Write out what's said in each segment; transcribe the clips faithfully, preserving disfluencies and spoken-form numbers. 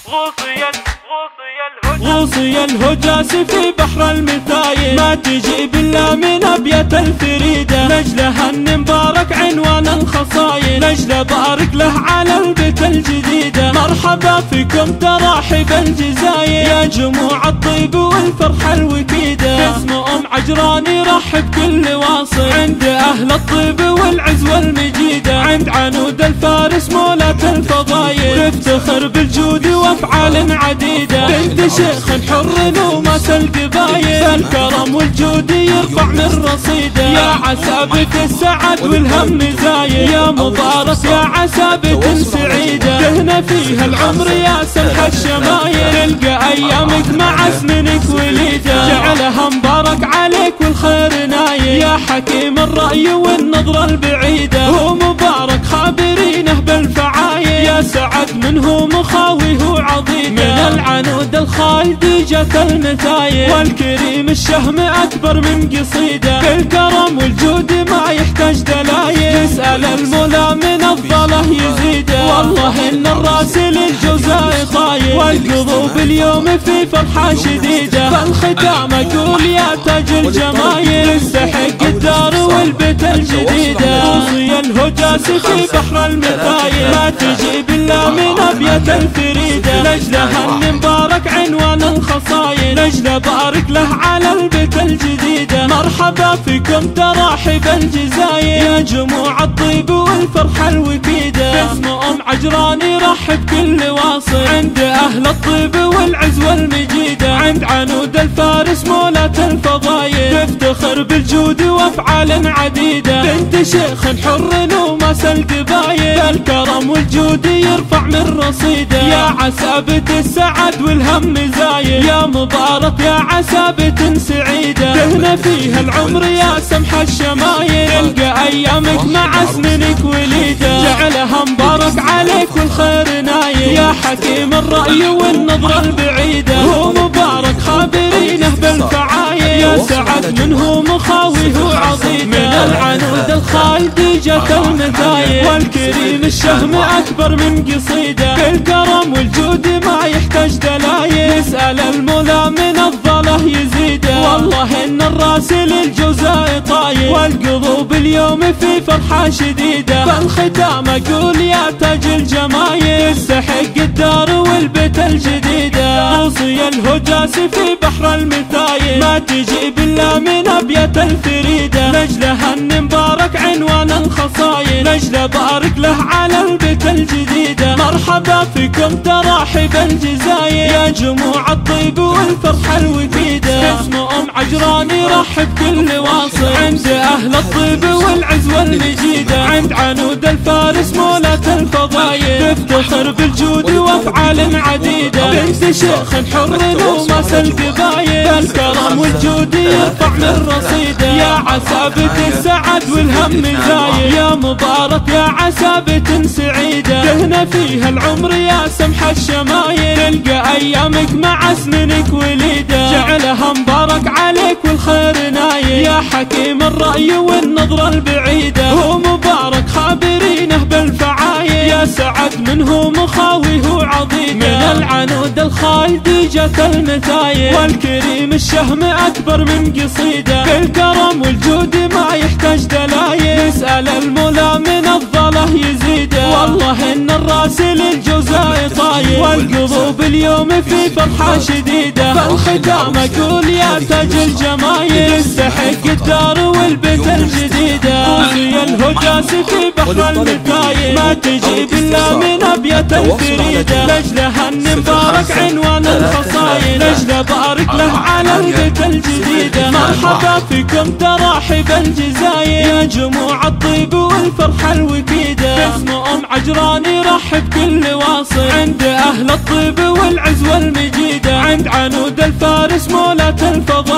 غوصي الهجاس في بحر المثايل، ما تجيب الا من ابيات الفريده، لاجله المبارك عنوان الخصايل، لاجله بارك له على البيت الجديده. مرحبا فيكم تراحب الجزاير، يا جموع الطيب والفرحه الوكيده، اسم ام عجران يرحب كل واصل، عند اهل الطيب والعز والمجيده، عند عنود الفارس مولاة الفضايل، تفتخر بالجود وافعال عديده، بنت شيخ حر وماس القبايل، الكرم والجود يرفع من رصيده، يا عسى السعد والهم زايد، يا مبارك يا عسى بنت سعيده، دهنا فيها العمر يا سمح الشمايل، تلقى ايامك مع سنينك وليده، جعلها مبارك عليك والخير نايل، يا حكيم الرأي والنظرة البعيده، هو مبارك خابرينه بالفعايل، يا سعد منه مخاويه عضيده، من العنود الخالد جت المثايل، والكريم الشهم اكبر من قصيده، بالكرم والجود ما يحتاج دلايل، يسأل المولى من الظله يزيده، والله ان الراس للجوزاء طايل، والقلوب اليوم في فرحه شديده، فالختام اقول يا تاج الجمايل، يستحق الدار والبيت الجديده، غوصي الهجاس في بحر المثايل، ما تجيب الا من ابيات الفريده، لاجله المبارك عنوان الخصايل، لاجله بارك له على البيت الجديده، مرحبا فيكم تراحب الجزاير، يا جموع الطيب والفرحه الوكيده، اسم ام عجران يرحب كل واصل، عند اهل الطيب والعز والمجيده، عند عنود الفارس مولاة الفضايل، تفتخر بالجود وافعال عديده، بنت شيخ حر وماس القبايل، الكرم والجود يرفع من رصيده، يا عسى بنت السعد والهم زايد، يا مبارك يا عسى بنت سعيده، دهنا فيها العمر يا سمح الشمايل، تلقى ايامك مع سنينك وليده، جعلها مبارك عليك والخير نايل، يا حكيم الرأي والنظرة البعيده، هو مبارك خابرينه بالفعايل، يا سعد منه مخاويه عظيمه، من العنود الخالد جت المثايل، والكريم الشهم اكبر من قصيده، بالكرم والجود ما يحتاج دلايل، يسأل المولى من الظله يزيده، والله ان الراس للجوزاء طايل، والقلوب اليوم في فرحه شديده، فالختام اقول يا تاج الجمايل، يستحق الدار والبيت الجديده، غوصي الهجاس في بحر المثايل، ما تجيب الا من ابيات الفريده، لاجله المبارك عنوان الخصايل، لاجله بارك له على البيت الجديده، مرحبا فيكم تراحب الجزاير، يا جموع الطيب والفرحه الوكيده، اسم ام عجران يرحب كل واصل، عند اهل الطيب والعز والمجيده، عند عنود الفارس مولاة الفضايل، تفتخر بالجود وافعال عديده، بنت شيخ حر وماس القبايل، الكرم والجود يرفع من رصيده، يا عسى بنت السعد والهم زايد، يا مبارك يا عسى بنت سعيده، دهنا فيها العمر يا سمح الشمايل، تلقى ايامك مع سنينك وليده، جعلها مبارك عليك والخير نايل، يا حكيم الرأي والنظرة البعيده، هو مبارك خابرينه بالفعايل، يا سعد منه مخاويه عظيمه، من العنود الخالد جت المثايل، والكريم الشهم اكبر من قصيده، بالكرم والجود ما يحتاج دلايل، يسأل المولى من الظله يزيده، والله ان الراس للجوزاء طايل، والقلوب اليوم في فرحه شديده، فالختام اقول يا تاج الجمايل، يستحق الدار والبيت الجديده، غوصي الهجاس في بحر المثايل، ما تجيب الا من ابيات الفريده، لاجله المبارك عنوان الخصايل، لاجله بارك له على البيت الجديده، مرحبا فيكم تراحب الجزاير، يا جموع الطيب والفرحه الوكيده، اسم ام عجران يرحب كل واصل، عند اهل الطيب والعز والمجيده، عند عنود الفارس مولاة الفضايل،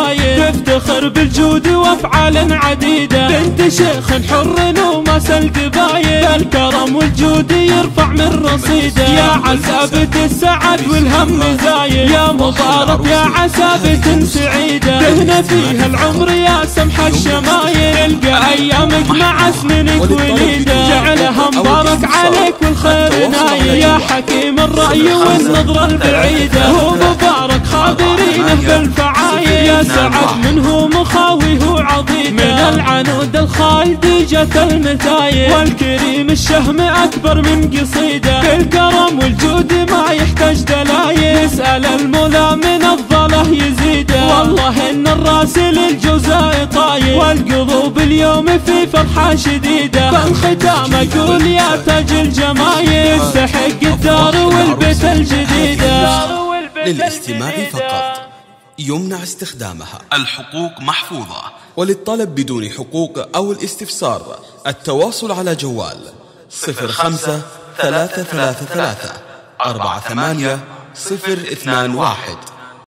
تفتخر بالجود وافعال عديدة، بنت شيخ حر ومس القبايل، الكرم والجود يرفع من رصيده، يا عسابة السعد والهم زايد، يا مبارك يا عسابة سعيدة، تهنى فيها العمر يا سمح الشمايل، تلقى ايامك مع سنينك وليدة، جعلها مبارك عليك والخير نايل، يا حكيم الرأي والنظرة البعيدة، هو مبارك خابرينه بالفعايل، يا سعد منه مخاويه عضيدة، من العنود الخالد جت المتايل، والكريم الشهم أكبر من قصيدة، بالكرم والجود ما يحتاج دلايل، نسأل المولى من الظله يزيده، والله إن الراس للجوزاء طايل، والقلوب اليوم في فرحة شديدة، فالختام أقول يا تاج الجمايل، يستحق الدار والبيت الجديدة. للاستماع فقط يمنع استخدامها. الحقوق محفوظة. وللطلب بدون حقوق أو الاستفسار التواصل على جوال صفر خمسة ثلاثة ثلاثة ثلاثة أربعة ثمانية صفر اثنان واحد.